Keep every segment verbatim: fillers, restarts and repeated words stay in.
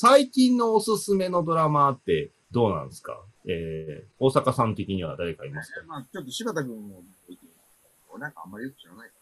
最近のおすすめのドラマってどうなんですか？えー、大阪さん的には誰かいますか？ まあ、ちょっと柴田君も意見、俺なんかあんまりよく知らないから。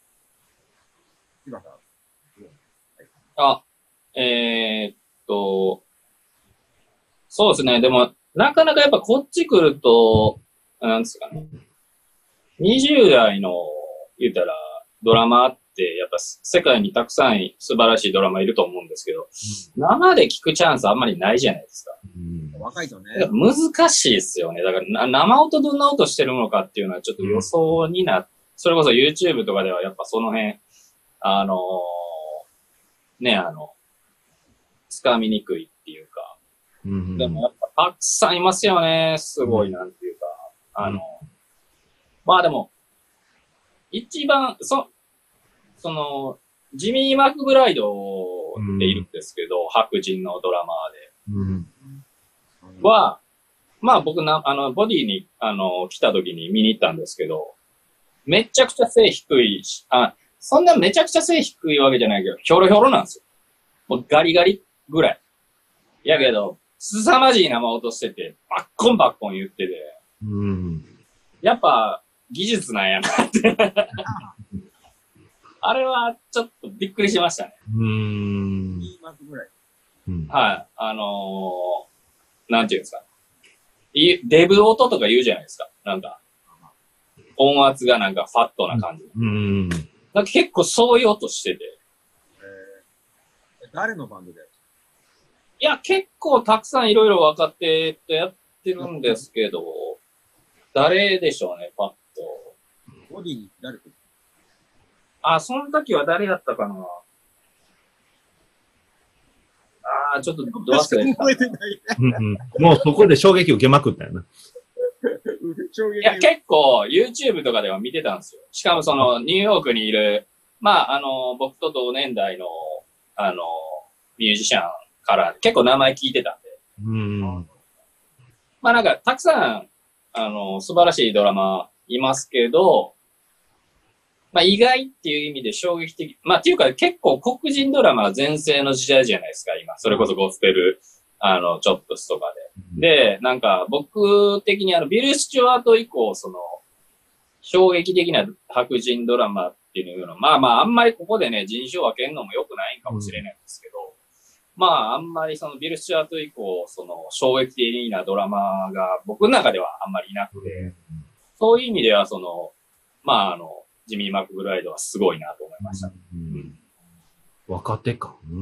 柴田。 あ、えーっと、そうですね。でも、なかなかやっぱこっち来ると、なんですかね。にじゅう代の、言ったら、ドラマって、やっぱ世界にたくさん素晴らしいドラマいると思うんですけど、うん、生で聞くチャンスあんまりないじゃないですか。 うん、若いとね。 難しいですよね。だから生音どんな音してるのかっていうのはちょっと予想にな、うん、それこそ YouTube とかではやっぱその辺、あのー、ね、あの、つかみにくいっていうか、うん、でもやっぱたくさんいますよね。すごいなんていうか、うん、あの、まあでも、一番、そ、その、ジミー・マクブライドっているんですけど、うん、白人のドラマーで。うん、は、まあ僕な、あの、ボディに、あの、来た時に見に行ったんですけど、めちゃくちゃ背低いし、あ、そんなめちゃくちゃ背低いわけじゃないけど、ひょろひょろなんですよ。もうガリガリぐらい。やけど、凄まじい生音してて、バッコンバッコン言ってて、うん、やっぱ、技術なんやなってあれはちょっとびっくりしましたね。うーん。はい。あのー、なんていうんですか。デブ音とか言うじゃないですか。なんか、音圧がなんかファットな感じ。うん。なんか結構そういう音してて。 えー、誰のバンドでやる？ いや、結構たくさんいろいろ分かってってやってるんですけど、誰でしょうね、パッと。 ボディに誰か？ あ、その時は誰やったかな。ああ、ちょっとどう忘れた。 もうそこで衝撃受けまくったよな。 いや、結構 YouTube とかでは見てたんですよ。しかもそのニューヨークにいる、まあ、あの、僕と同年代の、あの、ミュージシャンから結構名前聞いてたんで。うん。まあなんか、たくさん、あの、素晴らしいドラマいますけど、まあ意外っていう意味で衝撃的。まあっていうか結構黒人ドラマは全盛の時代じゃないですか、今。それこそゴスペル、あの、チョップスとかで。で、なんか僕的にあの、ビル・スチュワート以降、その、衝撃的な白人ドラマっていうの、まあまああんまりここでね、人種を分けるのも良くないかもしれないんですけど、まああんまりそのビル・スチュワート以降、その衝撃的なドラマが僕の中ではあんまりいなくて、そういう意味ではその、まああの、ジミー・マクブライドはすごいなと思いました。うん、 若手か。うん。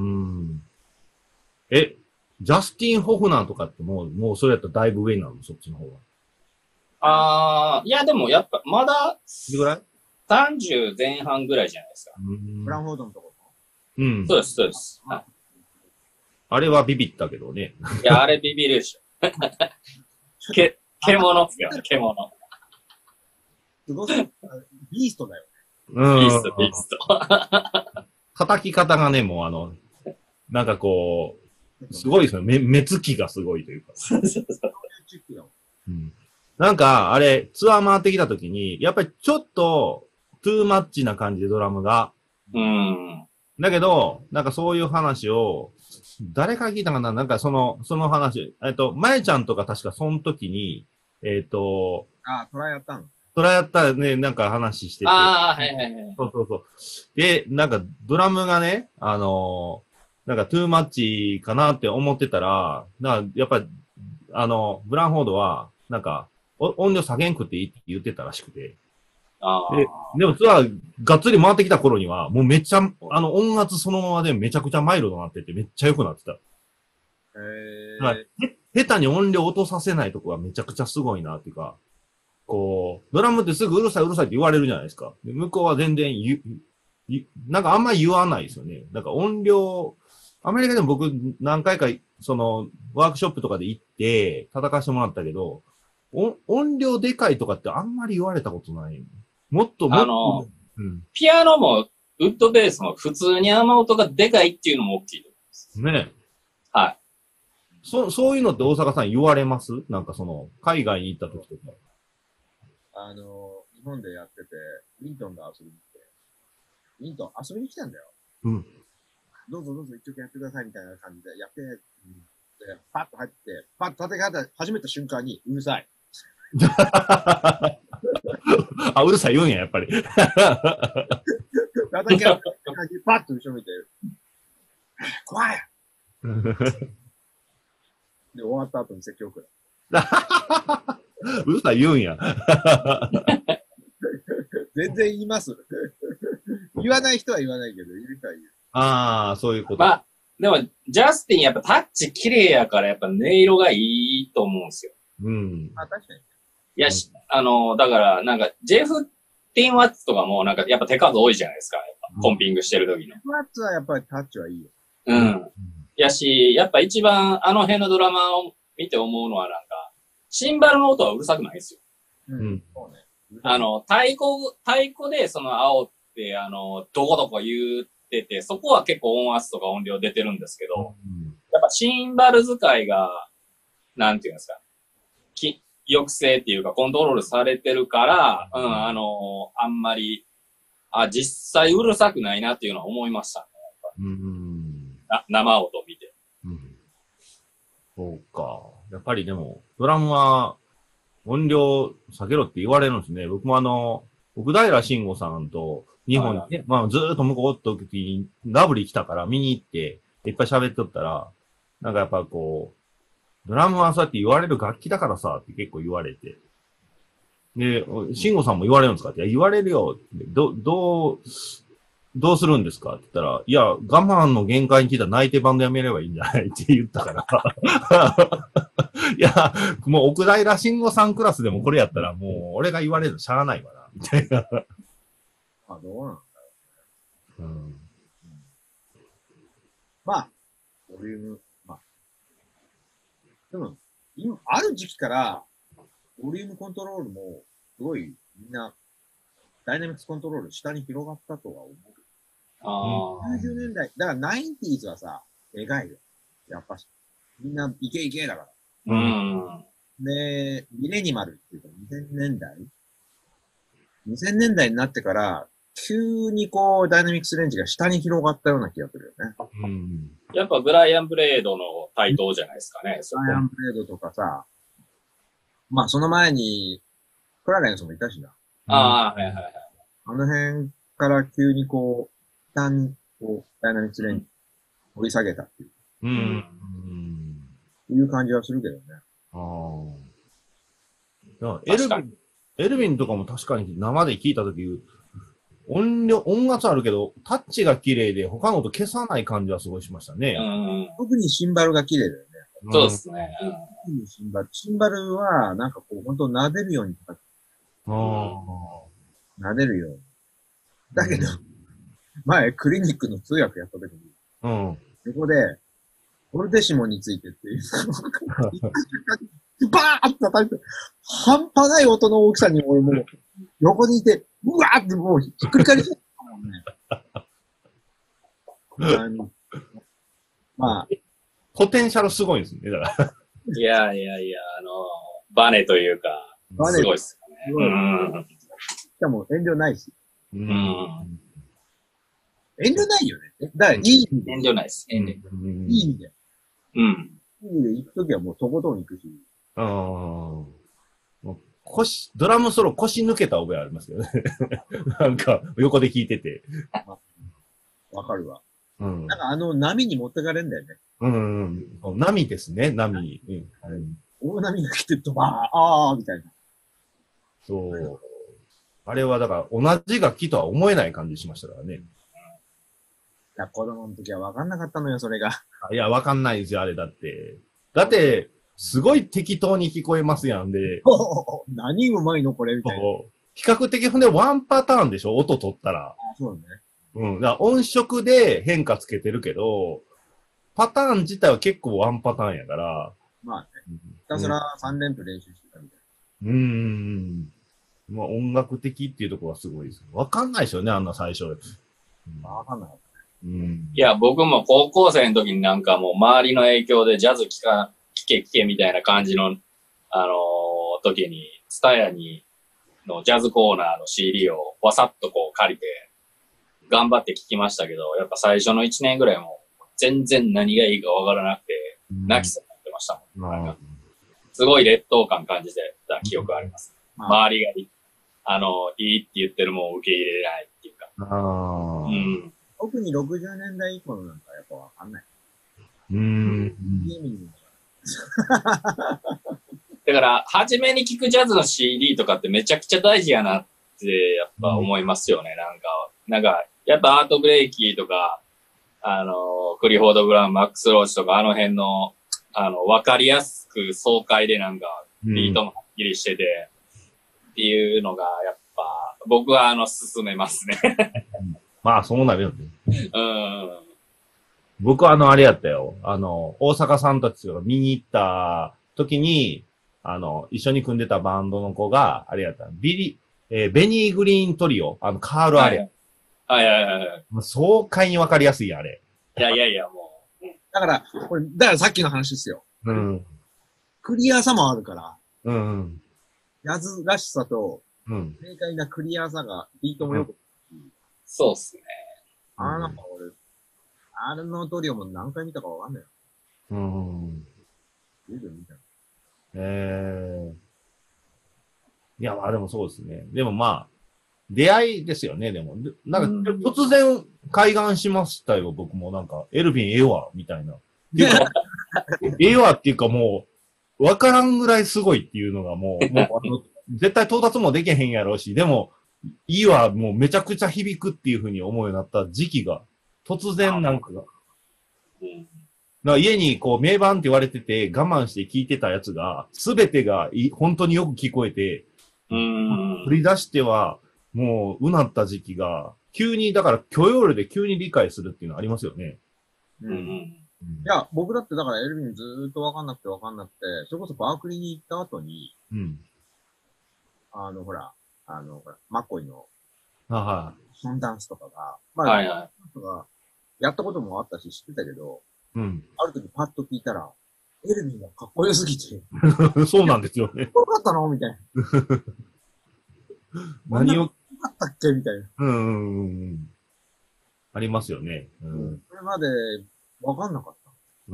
え、ジャスティン・ホフナーとかってもう、もうそれやったらだいぶ上なの？そっちの方は。 ああ、いやでもやっぱ、まだ、 いくらい ? さんじゅう 前半ぐらいじゃないですか。 ブランフォードのところ。うん。そうです、そうです。はい、 あれはビビったけどね。 いや、あれビビるでしょ。け、獣っすよね、獣。 すごい。ビーストだよ。 うん。 ビースト、ビースト。 叩き方がね、もうあの、なんかこう、すごいですよね。目、目つきがすごいというか。そうそうそう。うん、なんか、あれ、ツアー回ってきた時に、やっぱりちょっと、トゥーマッチな感じでドラムが。うん。だけど、なんかそういう話を、誰から聞いたかななんかその、その話、えっと、まえちゃんとか確かその時に、えっと、 ああ、トライやったのトライやったらね、なんか話してて。 ああ、はいはいはい。 そうそうそう。で、なんかドラムがね、あのー、なんかトゥーマッチかなって思ってたら、なんかやっぱり、あの、ブランフォードは、なんか、音量下げんくていいって言ってたらしくて。 あで、でもツアーがっつり回ってきた頃には、もうめっちゃ、あの音圧そのままでめちゃくちゃマイルドになっててめっちゃ良くなってた。へー。 はい。下手に音量落とさせないとこがめちゃくちゃすごいなっていうか、こう、ドラムってすぐうるさいうるさいって言われるじゃないですか。で向こうは全然言う、なんかあんま言わないですよね。なんか音量、アメリカでも僕何回か、その、ワークショップとかで行って叩かしてもらったけど、音量でかいとかってあんまり言われたことない。もっともっと。 あの、 うん、 ピアノもウッドベースも普通に雨音がでかいっていうのも大きいと思います。 ねえ。 はい。 そ、そういうのって大阪さん言われます？なんかその、海外に行った時とか。 あの、日本でやってて、ウィントンが遊びに来て、ウィントン遊びに来たんだよ。うん。 どうぞどうぞ一曲やってくださいみたいな感じでやって、でパッと入って、パッと立て方始めた瞬間にうるさい。 あ、うるさい言うんや、やっぱり。 叩き方パッと後ろ見て、怖いで、終わった後に説教くらい。 うるさい言うんや。 全然言います。言わない人は言わないけど、いる人は言う。 ああ、そういうこと。 まあ、でも、ジャスティンやっぱタッチ綺麗やから、やっぱ音色がいいと思うんですよ。 うん。 あ、確かに。 いや、し、あの、だから、なんか、ジェフティン・ワッツとかも、なんか、やっぱ手数多いじゃないですか。やっぱコンピングしてる時の。 ワッツはやっぱりタッチはいいよ。 うん。やし、やっぱ一番あの辺のドラマを見て思うのはなんか、シンバルの音はうるさくないですよ。 うん。そうね。 あの、太鼓、太鼓でその煽って、あの、どこどこ言ってて、そこは結構音圧とか音量出てるんですけど、うん、やっぱシンバル使いが、なんていうんですか、き抑制っていうかコントロールされてるから、うん、あの、あんまり、あ、実際うるさくないなっていうのは思いましたね。うん、あ、生音見て。 うん。そうか。やっぱりでも、ドラムは音量下げろって言われるんですね。僕もあの、奥平慎吾さんと日本にね、まあずーっと向こうおった時にラブリー来たから見に行って、いっぱい喋っとったら、なんかやっぱこう、ドラムはそうやって言われる楽器だからさ、って結構言われて。で、慎吾さんも言われるんですかって、いや、言われるよって。ど、どう、どうするんですかって言ったら、いや、我慢の限界に来たら泣いてバンドやめればいいんじゃないって言ったから。いや、もう奥平慎吾さんクラスでもこれやったらもう俺が言われるのしゃあないわな、みたいな。 あ、どうなんだろうね。うん。うん、まあ、ボリューム、まあ。でも、今、ある時期から、ボリュームコントロールも、すごい、みんな、ダイナミクスコントロール下に広がったとは思う。ああ。きゅうじゅうねんだい、だからナインティーズはさ、でかいよ。やっぱし。みんな、イケイケだから。うん。で、ミレニマルっていうか、にせんねんだい ?にせんねんだいになってから、急にこう、ダイナミクスレンジが下に広がったような気がするよね。 うん。やっぱブライアン・ブレードの台頭じゃないですかね。 ブライアン・ブレードとかさ、まあその前に、クラレンスもいたしな。 ああ、はいはいはい。 あの辺から急にこう、一旦、こう、ダイナミクスレンジ、掘り下げたっていう。うん。うん、いう感じはするけどね。 ああ。エルビン、エルビンとかも確かに生で聞いたとき、音量、音圧あるけど、タッチが綺麗で、他の音消さない感じはすごいしましたね。 うん。特にシンバルが綺麗だよね。 そうですね。 特にシンバル。シンバルは、なんかこう、本当撫でるように叩く。ああ。撫でるように。だけど、うん、前、クリニックの通訳やった時に、うん。そこで、オルテシモについてっていう、バーッと叩いて、半端ない音の大きさに俺もう、横にいて、うわーってもうひっくり返りちゃったもんね。まあ。 ポテンシャルすごいですね、だから。 いやいやいや、あの、バネというか、バネすごいっすよね。うん。 しかも遠慮ないし。うん。遠慮ないよね。だからいい意味で。遠慮ないです。遠慮。いい意味で。うん。いい意味で行くときはもうとことん行くし。ああ。腰、ドラムソロ腰抜けた覚えありますよね。なんか、横で聞いてて。 わかるわ。うん。なんかあの波に持ってかれんだよね。 うん、うん。波ですね、波。うん。 大波が来てドバー、あーみたいな。 そう。あれはだから同じ楽器とは思えない感じしましたからね。いや、子供の時は分かんなかったのよ、それが。 いや、分かんないですよ、あれだって。だって、すごい適当に聞こえますやんで。 何うまいのこれみたいな。 比較的ほんでワンパターンでしょ音取ったら。 あ、そうね。 うん。だから音色で変化つけてるけど、パターン自体は結構ワンパターンやから。 まあね。ひたすらさん連符練習してたみたいな。うん。まあ音楽的っていうところはすごいです。わかんないですよね、あんな最初。わ、 うん、かんない。 うん、いや、僕も高校生の時になんかもう周りの影響でジャズ聴か、聴け聴けみたいな感じの、あのー、時に、ツタヤに、のジャズコーナーの シーディー をわさっとこう借りて、 頑張って聞きましたけど、やっぱ最初のいちねんぐらいも全然何がいいかわからなくて、泣きそうになってましたもん。なんかすごい劣等感感じてた記憶があります。うん、周りがいい、あの、いいって言ってるもんを受け入れないっていうか。 あうん、 特にろくじゅうねんだい以降のなんかやっぱわかんない。 うーん。 だから、初めに聞くジャズの シーディー とかってめちゃくちゃ大事やなってやっぱ思いますよね、なんか。なんか、やっぱアート・ブレイキーとか、あの、クリフォード・ブラウン、マックス・ローチとか、あの辺の、あの、わかりやすく爽快でなんか、ビートもはっきりしてて、うん、っていうのが、やっぱ、僕はあの、進めますね。 まあ、そうなるよね。 うん。 僕はあの、あれやったよ。あの、大阪さんたちが見に行った時に、あの、一緒に組んでたバンドの子が、あれやった。ビリ、えー、ベニーグリーントリオ、あの、カールアレ。 はいはいはいはい。 もう爽快にわかりやすいや、あれ。 いやいやいや、もう。だから、これ、だからさっきの話ですよ。 うん。 クリアさもあるから。 うんうん。 ジャズらしさと、 うん。 正解なクリアさが、ビートもよく、 うん。そうっすね。 あーなんか俺、あれのトリオも何回見たかわかんないよ。 うん。 見る見た。 ええー。いや、まあでもそうですね。でもまあ、出会いですよね、でも。なんか、突然、開眼しましたよ、僕も。なんか、エルヴィンええわ、みたいな。っていうか、ええわっていうかもう、わからんぐらいすごいっていうのがもう、もうあの絶対到達もできへんやろうし、でも、いいわ、もうめちゃくちゃ響くっていうふうに思うようになった時期が、突然なんかが。だから家にこう名盤って言われてて我慢して聞いてたやつが、すべてがい本当によく聞こえて、 うん。 振り出しては、もう、うなった時期が、急に、だから許容量で急に理解するっていうのはありますよね。 うん。うん、いや、僕だってだからエルヴィンずーっとわかんなくてわかんなくて、それこそバークリーに行った後に、 うん。 あの、ほら、あの、ほら、マッコイの、 はい。 ションダンスとかが、まあ、 はいはい。 とかやったこともあったし知ってたけど、 うん。 ある時パッと聞いたら、エルヴィンがかっこよすぎて。 そうなんですよね。 かっこよかったのみたいな。 何を。 かったっけみたいな。 うんうんうん。ありますよね。うん。 それまでわかんなかった。 うん。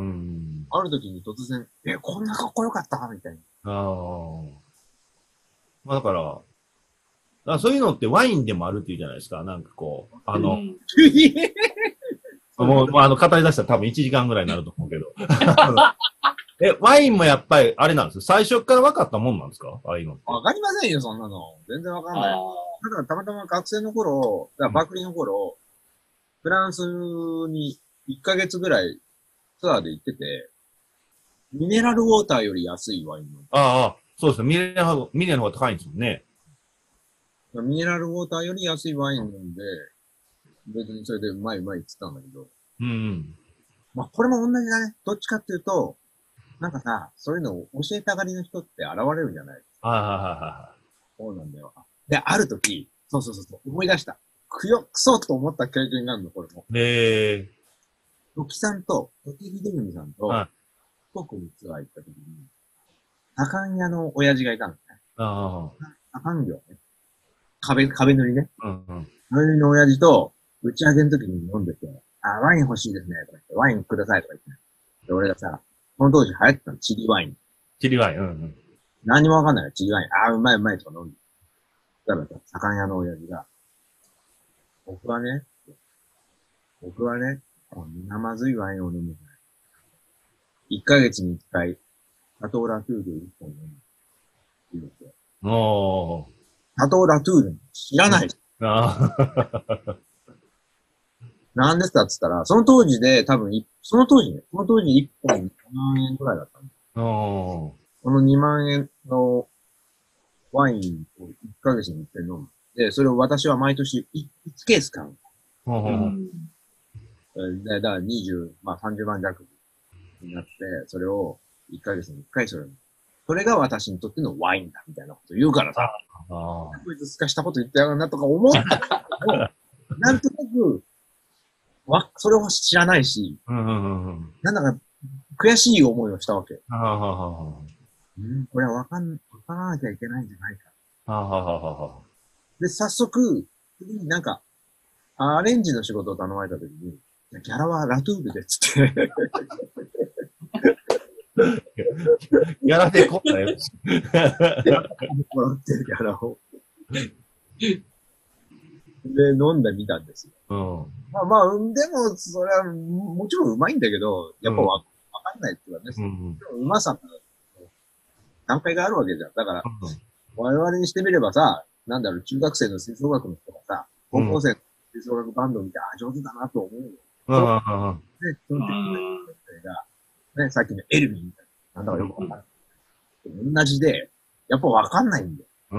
ある時に突然、え、こんなかっこよかったみたいな。 ああ。まあだから、だからそういうのってワインでもあるっていうじゃないですか。なんかこう、あの、もう、まあ、あの、語り出したら多分いちじかんぐらいになると思うけど。え、ワインもやっぱり、あれなんですよ。最初から分かったもんなんですかああいうのって。 わかりませんよ、そんなの。全然わかんない。だからたまたま学生の頃、だからバークリーの頃、フランスにいっかげつぐらいツアーで行ってて、ミネラルウォーターより安いワインの。 ああ、そうですね。ミネラル、ミネラルの方が高いんですもんね。 ミネラルウォーターより安いワイン飲んで、別にそれでうまいうまいって言ったんだけど。 うん、うん。 まあ、これも同じだね。どっちかっていうと、なんかさ、そういうのを教えたがりの人って現れるんじゃない？ はいはいはいはい。 そうなんだよ。で、ある時、そうそうそうそう、思い出した。くよ、くそと思った経験があるの、これも。 で、 ロキさんと、ロキヒデミさんと、 はい、 四国にツアー行った時に、多感屋の親父がいたんですね。 ああ。 多感業ね。壁、壁塗りね。 うんうん。 壁塗りの親父と、打ち上げの時に飲んでて、あ、ワイン欲しいですね、とか言って、ワインくださいとか言って。で、俺がさ、その当時流行ってたの、チリワイン。 チリワイン、うんうん。 何にもわかんないよ、チリワイン。あー、うまいうまいとか飲んで。だからさ、盛ん屋の親父が、僕はね、僕はね、みんなまずいワインを飲む。いっかげつにいっかい、シャトーラトゥールいっぽん飲む。言うて。 おー。 シャトーラトゥール知らない。 ああ。 なんですかって言ったら、その当時で多分、その当時ね、その当時いっぽんにまんえんくらいだったんです。 おー。 このにまんえんのワインをいっかげつにいっかい飲む。で、それを私は毎年いちケース買う。 うん。 で、だからにじゅう、まあさんじゅうまん弱になって、それをいっかげつにいっかいそれ。それが私にとってのワインだ、みたいなこと言うからさ。ああ。こいつすかしたこと言ってやがるなとか思ったけど、なんとなく、わ、それを知らないし、 うんうんうん、 なんだか悔しい思いをしたわけ。 あはははうん、これはわかん、わからなきゃいけないんじゃないか。 ははははで、早速、次になんか、 アレンジの仕事を頼まれたときに、ギャラはラトゥールでっつって。 ギャラでこんなよ。 もらってるギャラを。で、飲んでみたんですよ。うん、まあまあ、でも、それは、もちろんうまいんだけど、やっぱわ、うん、かんないっていうかね。うん、でもうまさの段階があるわけじゃん。だから、うん、我々にしてみればさ、なんだろう、中学生の吹奏楽の人がさ、高校生の吹奏楽バンド見て、あ、上手だなと思うよ。うん。で、その時の先生が、ね、さっきのエルミンみたいな、なんだかよくわかんない。同じで、やっぱわかんないんだよ。うん。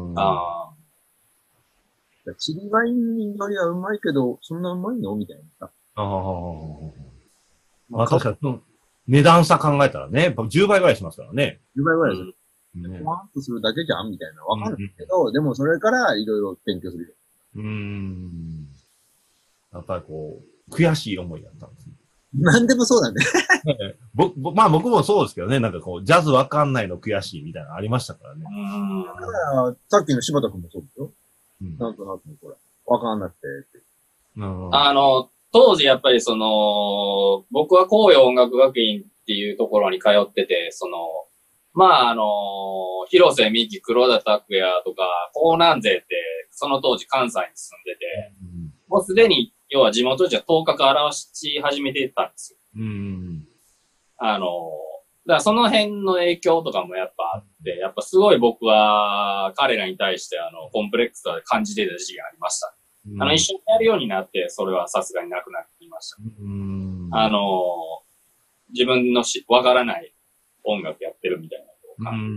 ああ。チリワインよりはうまいけど、そんなうまいのみたいなさ。ああ。 まあ、確かに、値段差考えたらね、じゅうばいぐらいしますからね。 じゅうばいぐらいする。うん。ワンアップするだけじゃんみたいな。わかんないけど、うん、でもそれからいろいろ勉強するよ。うーん。 やっぱりこう、悔しい思いだったんですね。 なんでもそうだね。 ぼ、ぼ、まあ僕もそうですけどね、なんかこう、ジャズわかんないの悔しいみたいなのありましたからね。 だから、さっきの柴田君もそうですよ。うん、なんとなくこれ、わかんなくてって。 あの、当時やっぱりその、僕は紅葉音楽学院っていうところに通ってて、その、まああの、広瀬美樹、黒田拓也とか、江南勢って、その当時関西に住んでて、うん、もうすでに、要は地元じゃ頭角表し始めてたんですよ。うん、あの、だからその辺の影響とかもやっぱあって、やっぱすごい僕は彼らに対してあの、コンプレックスを感じてた時期がありました。うん、あの、一緒にやるようになって、それはさすがになくなってきました。うん、あの、自分のし、わからない音楽やってるみたいな感じ。うん、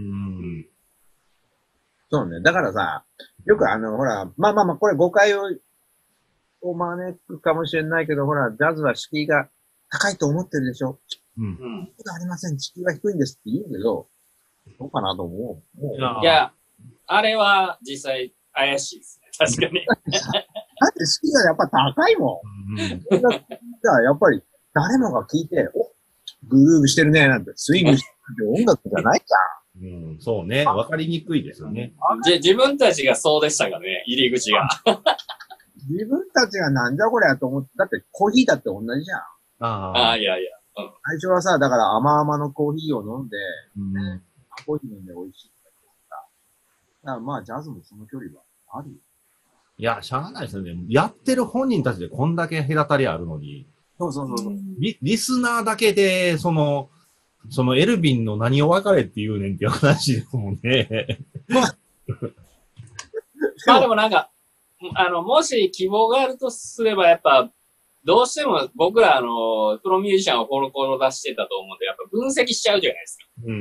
そうね。だからさ、よくあの、ほら、まあまあまあ、これ誤解を、を招くかもしれないけど、ほら、ジャズは敷居が高いと思ってるでしょ。うん。ことありません。敷居が低いんですって言うけど、どうかなと思う。もういや、あれは実際怪しいですね。確かに。 だって敷居がやっぱ高いもん。うん。じゃあやっぱり誰もが聞いて、お、グルーブしてるね、なんて、スイングしてるって音楽じゃないじゃん。うん、そうね。わかりにくいですよね。 じ自分たちがそうでしたかね、入り口が。 自分たちがなんじゃこりゃと思って、だってコーヒーだって同じじゃん。 ああ、いやいや。 うん、最初はさ、だから甘々のコーヒーを飲んで、うんね、コーヒー飲んで美味しいって言ったら、だからまあジャズもその距離はあるよ。 いや、しゃあないですよね。やってる本人たちでこんだけ隔たりあるのに。 そうそうそう。 リ、リスナーだけで、その、そのエルビンの何を分かれって言うねんっていう話ですもんね。 まあ、まあでもなんか、あの、もし希望があるとすれば、やっぱ、どうしても僕らあの、プロミュージシャンをコロコロ出してたと思うんで、やっぱ分析しちゃうじゃないですか。うん。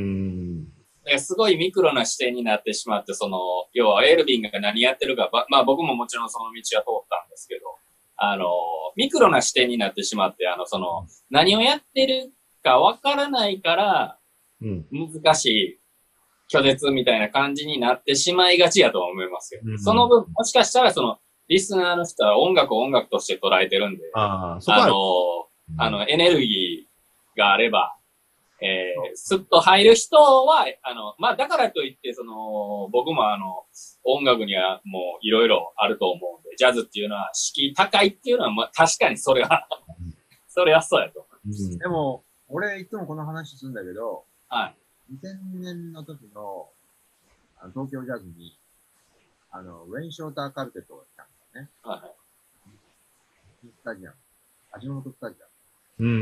だからすごいミクロな視点になってしまって、その、要はエルビンが何やってるか、まあ僕ももちろんその道は通ったんですけど、あの、ミクロな視点になってしまって、あの、その、何をやってるかわからないから、難しい拒絶みたいな感じになってしまいがちやとは思いますよ。うん、その分、もしかしたらその、リスナーの人は音楽を音楽として捉えてるんで、あ, あ, あの、うん、あの、エネルギーがあれば、えー、スッと入る人は、あの、まあ、だからといって、その、僕もあの、音楽にはもういろいろあると思うんで、ジャズっていうのは敷居高いっていうのは、まあ、確かにそれは、それはそうやと思います。 うん、でも、俺いつもこの話するんだけど、はい。にせんねんの時の、あの東京ジャズに、あの、ウェイン・ショーター・カルテットが来たんだよね。はい。スタジアム。味の素スタジアム。うん。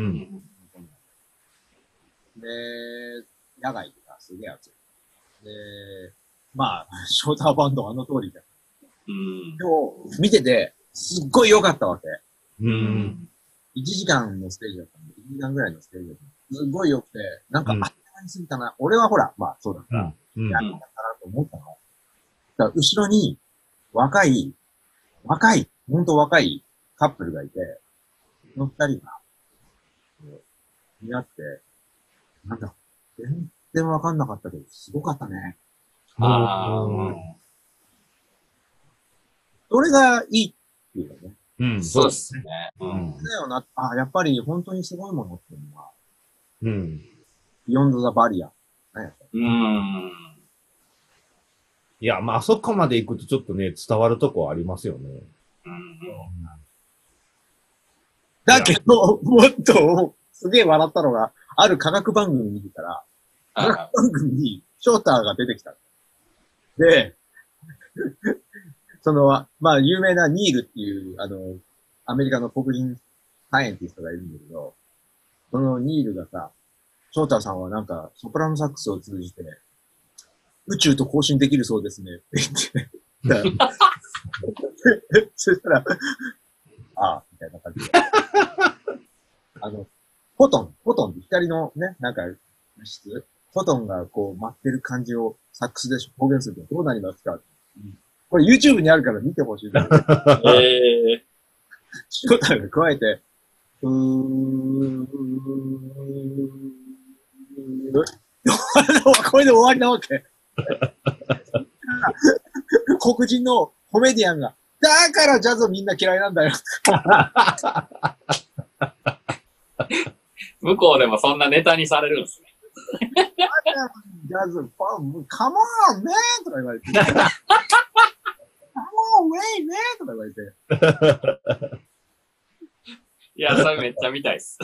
で、野外とかすげえ暑い。で、まあ、ショーターバンドはあの通りじゃん。うん。今日、見てて、すっごい良かったわけ。うん。いちじかんのステージだったんで、いちじかんぐらいのステージだったんで、すっごい良くて、なんか、あっという間に過ぎたな。俺はほら、まあ、そうだったら、うん。やったかなと思ったの。だから後ろに、若い、若い、ほんと若いカップルがいて、その二人が、見合って、なんだ、全然わかんなかったけど、すごかったね。ああ。それがいいっていうね。 うん、そうですね。 うん。だよな、あ、やっぱり本当にすごいものっていうのは、うん。ビヨンドザバリア。ね、うん。 いや、まあ、あそこまで行くとちょっとね、伝わるとこはありますよね。 だけど、もっと、すげえ笑ったのが、ある科学番組見てたら、科学番組にショーターが出てきた。で、その、まあ、有名なニールっていう、あの、アメリカの黒人サイエンティストがいるんだけど、そのニールがさ、ショーターさんはなんか、ソプラノサックスを通じて、宇宙と交信できるそうですね、って言って。そしたら、ああ、みたいな感じで。あの、フォトン、フォトンって光のね、なんか、物質、フォトンがこう、舞ってる感じをサックスで表現するとどうなりますか、うん、これ YouTube にあるから見てほしい。えー。ショーターが加えて、うーん、これで終わりなわけ。黒人のコメディアンが、だからジャズみんな嫌いなんだよ。 向こうでもそんなネタにされるんですね。 ジャズ、カモンねーとか言われて。カモンウェイねーとか言われて。 いや、それめっちゃ見たいっす。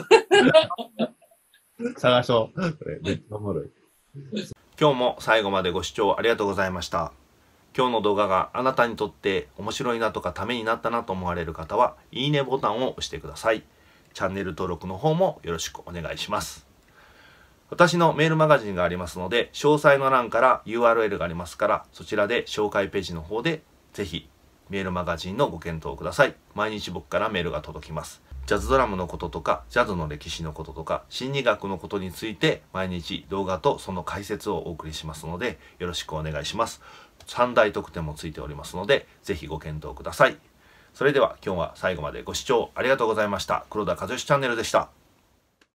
探しょう。これめっちゃおもろい。今日も最後までご視聴ありがとうございました。今日の動画があなたにとって面白いなとかためになったなと思われる方は、いいねボタンを押してください。チャンネル登録の方もよろしくお願いします。私のメールマガジンがありますので、詳細の欄から ユーアールエル がありますから、そちらで紹介ページの方でぜひメールマガジンのご検討ください。毎日僕からメールが届きます。ジャズドラムのこととか、ジャズの歴史のこととか、心理学のことについて毎日動画とその解説をお送りしますので、よろしくお願いします。さん大特典もついておりますので、ぜひご検討ください。それでは今日は最後までご視聴ありがとうございました。黒田和義チャンネルでした。